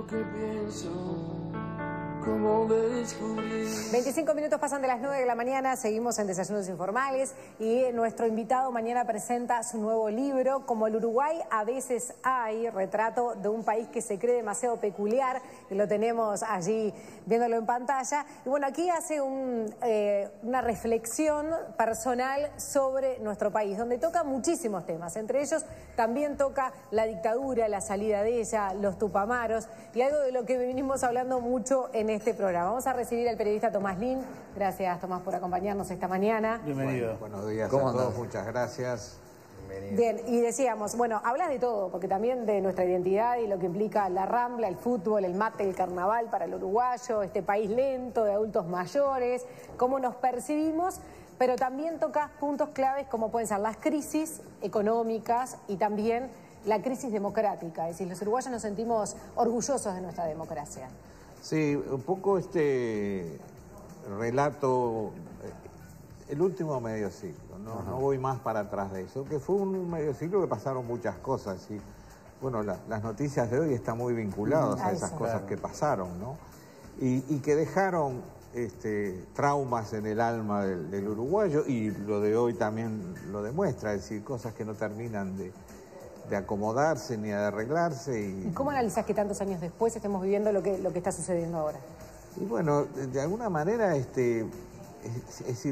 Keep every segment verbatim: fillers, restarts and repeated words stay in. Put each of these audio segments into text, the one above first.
que pienso, cómo descubrir. veinticinco minutos pasan de las nueve de la mañana, seguimos en Desayunos Informales y nuestro invitado mañana presenta su nuevo libro, Como el Uruguay a veces hay, retrato de un país que se cree demasiado peculiar, y lo tenemos allí viéndolo en pantalla. Y bueno, aquí hace un, eh, una reflexión personal sobre nuestro país, donde toca muchísimos temas, entre ellos también toca la dictadura, la salida de ella, los tupamaros, y algo de lo que venimos hablando mucho en este programa. Vamos a recibir al periodista Tomás Lin. Gracias, Tomás, por acompañarnos esta mañana. Bienvenido. Bueno, buenos días a ¿Cómo todos, andás? muchas gracias. Bienvenido. Bien, y decíamos, bueno, hablas de todo, porque también de nuestra identidad y lo que implica la Rambla, el fútbol, el mate, el carnaval para el uruguayo, este país lento de adultos mayores, cómo nos percibimos, pero también toca puntos claves como pueden ser las crisis económicas y también la crisis democrática. Es decir, los uruguayos nos sentimos orgullosos de nuestra democracia. Sí, un poco este relato, el último medio siglo, no, no voy más para atrás de eso, que fue un medio siglo que pasaron muchas cosas y bueno, la, las noticias de hoy están muy vinculadas a esas cosas que pasaron, ¿no? Y, y que dejaron este, traumas en el alma del, del uruguayo, y lo de hoy también lo demuestra, es decir, cosas que no terminan de, de acomodarse ni de arreglarse. Y, ¿Y cómo analizás que tantos años después estemos viviendo lo que, lo que está sucediendo ahora? Y bueno, de, de alguna manera, este, es, es decir,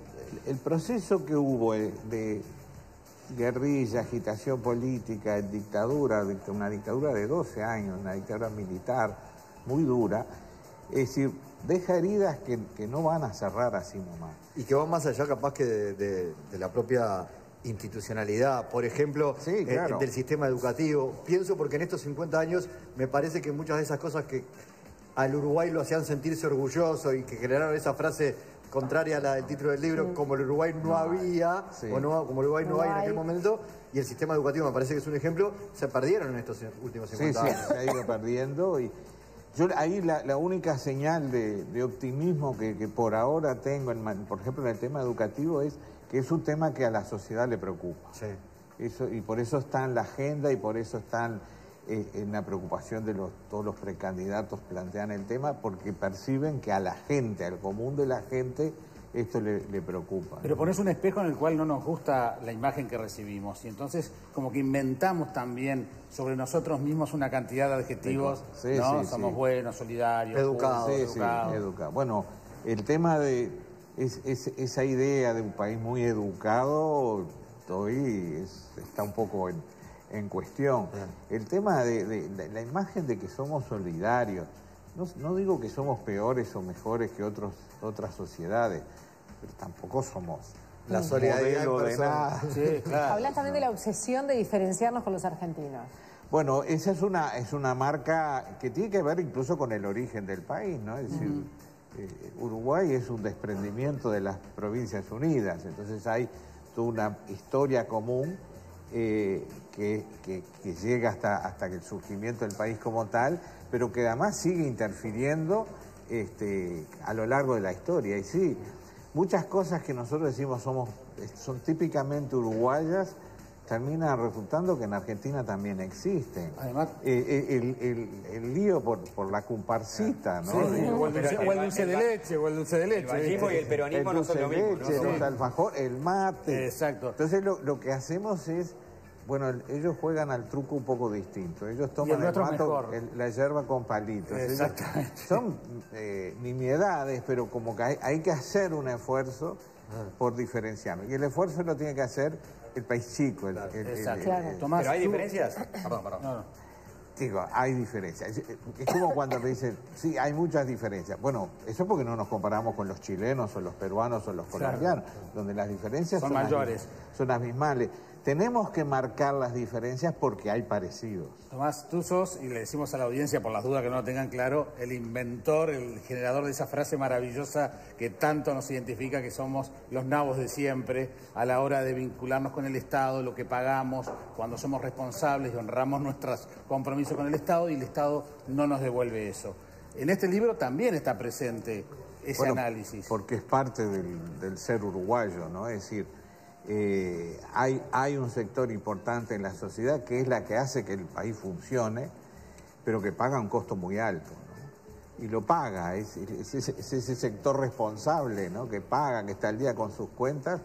el proceso que hubo de guerrilla, agitación política, dictadura, una dictadura de doce años, una dictadura militar muy dura, es decir, deja heridas que, que no van a cerrar así nomás. Y que va más allá capaz que de, de, de la propia institucionalidad, por ejemplo, sí, claro. eh, del sistema educativo. Pienso porque en estos cincuenta años me parece que muchas de esas cosas que al Uruguay lo hacían sentirse orgulloso y que generaron esa frase contraria a la del título del libro, sí. Como el Uruguay no, no había, sí. o no, como el Uruguay no, no hay en aquel momento, y el sistema educativo me parece que es un ejemplo, se perdieron en estos últimos cincuenta sí, años. Sí, se ha ido perdiendo y yo ahí la, la única señal de, de optimismo que, que por ahora tengo, en, por ejemplo, en el tema educativo, es que es un tema que a la sociedad le preocupa. Sí. Eso, y por eso está en la agenda y por eso están eh, en la preocupación de los, todos los precandidatos plantean el tema, porque perciben que a la gente, al común de la gente, esto le, le preocupa. Pero pones un espejo en el cual no nos gusta la imagen que recibimos y entonces como que inventamos también sobre nosotros mismos una cantidad de adjetivos, sí, ¿no? Sí, Somos sí. buenos, solidarios, educados. Sí, educados. Sí, educados. Bueno, el tema de es, es, esa idea de un país muy educado hoy es, está un poco en, en cuestión. Bien. El tema de, de, de la imagen de que somos solidarios. No, no digo que somos peores o mejores que otros, otras sociedades, pero tampoco somos la solidaridad de nada. Sí, claro. Hablas también no. de la obsesión de diferenciarnos con los argentinos. Bueno, esa es una, es una marca que tiene que ver incluso con el origen del país, ¿no? Es decir, uh-huh. eh, Uruguay es un desprendimiento de las Provincias Unidas, entonces hay toda una historia común eh, que, que, que llega hasta, hasta el surgimiento del país como tal, pero que además sigue interfiriendo este, a lo largo de la historia. Y sí, muchas cosas que nosotros decimos somos, son típicamente uruguayas, terminan resultando que en Argentina también existen. Además, eh, el, el, el lío por, por la comparsita, ¿no? Sí, o, el dulce, o el dulce de leche, o el dulce de leche. El vallismo y el peronismo el no son lo mismo, leche, ¿no? Los alfajor, el mate. Exacto. Entonces lo, lo que hacemos es, bueno, ellos juegan al truco un poco distinto. Ellos toman el, el mato, el, la yerba con palitos. Exactamente. Ellos son eh, nimiedades, pero como que hay, hay que hacer un esfuerzo por diferenciarnos. Y el esfuerzo lo tiene que hacer el país chico. El, claro, el, exacto. El, claro. el, Tomás, ¿Pero hay tú... diferencias? Perdón, perdón. No, no. Digo, hay diferencias. Es, es como cuando me dicen, sí, hay muchas diferencias. Bueno, eso porque no nos comparamos con los chilenos o los peruanos o los colombianos, claro. Donde las diferencias son, son mayores. Las, son abismales. Tenemos que marcar las diferencias porque hay parecidos. Tomás, tú sos, y le decimos a la audiencia por las dudas que no lo tengan claro, el inventor, el generador de esa frase maravillosa que tanto nos identifica, que somos los nabos de siempre a la hora de vincularnos con el Estado, lo que pagamos, cuando somos responsables y honramos nuestros compromisos con el Estado y el Estado no nos devuelve eso. En este libro también está presente ese bueno, análisis. Porque es parte del, del ser uruguayo, ¿no? Es decir, Eh, hay, hay un sector importante en la sociedad que es la que hace que el país funcione, pero que paga un costo muy alto, ¿no? Y lo paga, es, es, es, es ese sector responsable, ¿no? Que paga, que está al día con sus cuentas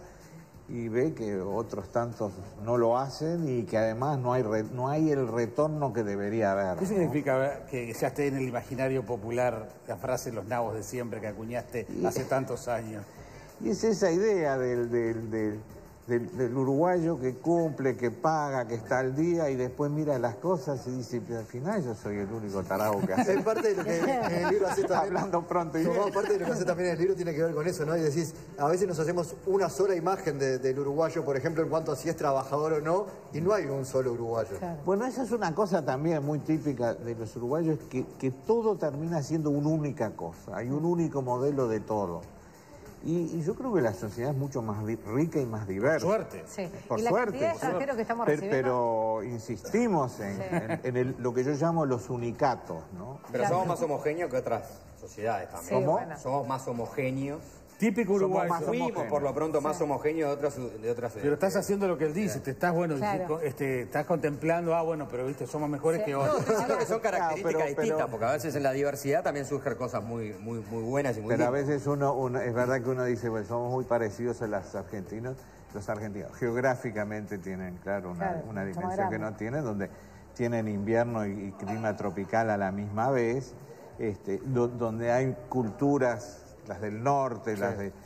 y ve que otros tantos no lo hacen y que además no hay, re, no hay el retorno que debería haber. ¿Qué ¿no? significa que ya esté en el imaginario popular la frase "los nabos de siempre" que acuñaste y, hace tantos años? Y es esa idea del, del, del, del, del uruguayo que cumple, que paga, que está al día y después mira las cosas y dice, pero al final yo soy el único tarado que hace. Es parte de lo que en el libro hace también. Hablando pronto y no, bien. parte de lo que hace también en el libro tiene que ver con eso, ¿no? Y decís, a veces nos hacemos una sola imagen de, del uruguayo, por ejemplo, en cuanto a si es trabajador o no, y no hay un solo uruguayo. Claro. Bueno, esa es una cosa también muy típica de los uruguayos, que, que todo termina siendo una única cosa, hay un único modelo de todo. Y, y yo creo que la sociedad es mucho más rica y más diversa. Suerte. Sí. Por y la suerte. cantidad de extranjeros que estamos pero, recibiendo. pero insistimos en, Sí. en, en el, lo que yo llamo los unicatos, ¿no? Pero Claro. somos más homogéneos que otras sociedades también. Sí, ¿Cómo? bueno. Somos más homogéneos. Típico Somos uruguayo. más Fuimos homogéneos. por lo pronto más Sí. homogéneos de otras... De otras Pero estás haciendo lo que él dice, te estás, bueno, Claro. este, estás contemplando, ah, bueno, pero viste, somos mejores Sí. que No, otros. estoy diciendo que son características Claro, pero- distintas, pero- porque a veces en la diversidad también surgen cosas muy, muy, muy buenas y muy Pero a lindas. veces uno, uno, es verdad que uno dice, bueno, somos muy parecidos a los argentinos. Los argentinos geográficamente tienen, claro, una, Claro, una mucho más dimensión que grande. no tienen, donde tienen invierno y, y clima tropical a la misma vez, este, do- donde hay culturas, las del norte, las de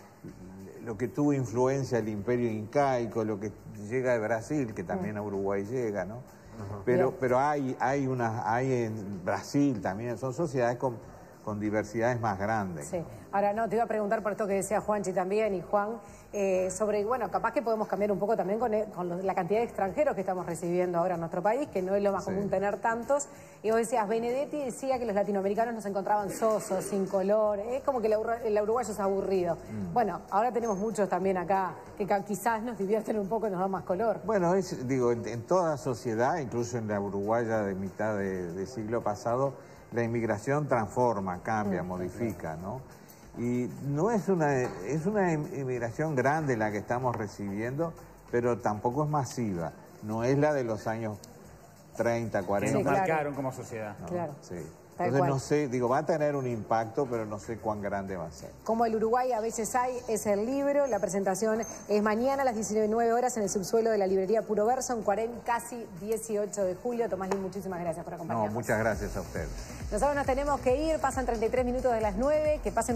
lo que tuvo influencia el imperio incaico, lo que llega de Brasil, que también a Uruguay llega, ¿no? Pero, Bien. pero hay, hay, unas, hay en Brasil también, son sociedades con, con diversidades más grandes. Sí. Ahora, no, te iba a preguntar por esto que decía Juanchi también y Juan, eh, sobre, bueno, capaz que podemos cambiar un poco también con, el- con los- la cantidad de extranjeros que estamos recibiendo ahora en nuestro país, que no es lo más Sí. común tener tantos. Y vos decías, Benedetti decía que los latinoamericanos nos encontraban sosos, sin color, es como que el, ur- el uruguayo es aburrido. Mm. Bueno, ahora tenemos muchos también acá que ca- quizás nos divierten un poco y nos dan más color. Bueno, es, digo, en, en toda sociedad, incluso en la uruguaya de mitad de, de siglo pasado, la inmigración transforma, cambia, modifica, ¿no? Y no es una, es una inmigración grande la que estamos recibiendo, pero tampoco es masiva. No es la de los años treinta, Que cuarenta. nos Sí, claro. marcaron como sociedad. ¿no? Claro. Sí. Tal Entonces cual. no sé, digo, va a tener un impacto, pero no sé cuán grande va a ser. Como el Uruguay a veces hay, es el libro. La presentación es mañana a las diecinueve horas en el subsuelo de la librería Puro Verso, en Cuarén, casi dieciocho de julio. Tomás Lin, muchísimas gracias por No, acompañarnos. muchas gracias a ustedes. Nosotros nos tenemos que ir, pasan treinta y tres minutos de las nueve, que pasen